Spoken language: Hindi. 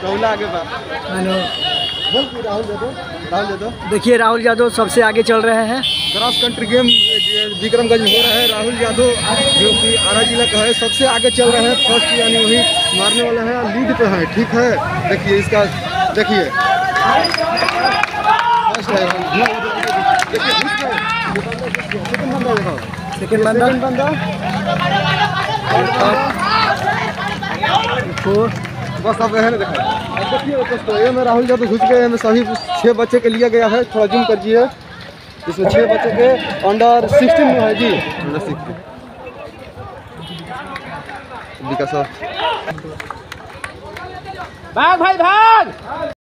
राहुल आगे बा। हेलो राहुल यादव देखिए राहुल यादव सबसे आगे चल रहे हैं। क्रॉस कंट्री गेम विक्रमगंज में हो रहा है। राहुल यादव जो कि आरा जिला का है सबसे आगे चल रहे हैं। फर्स्ट यानी वही मारने वाला है, लीड पे है। ठीक है, देखिए इसका, देखिए फर्स्ट है, सेकंड बंदा बस अब है ना। देखिए दोस्तों, ये में राहुल यादव घुस गए हैं। सभी 6 बच्चे के लिया गया है। थोड़ा जूम कर दीजिए। इसमें 6 बच्चे के अंडर 16 में है जी, अंडर 16 विकास। भाग भाई भाग।